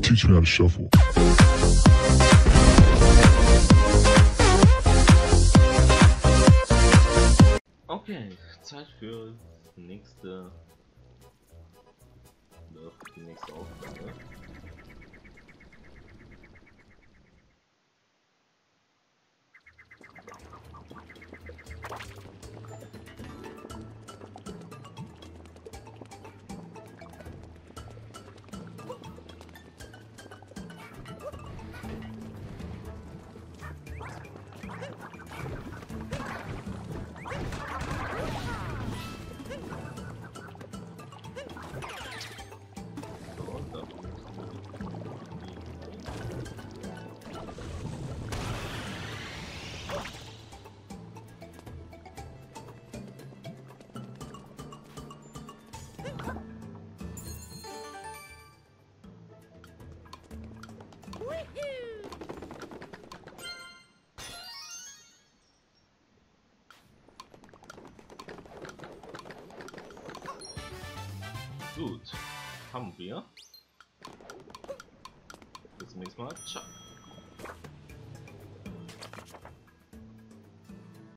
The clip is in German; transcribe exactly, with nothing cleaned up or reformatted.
Teach me how to shuffle. Okay, Zeit für die nächste, die nächste Aufgabe. Gut, haben wir. Bis zum nächsten Mal. Ciao.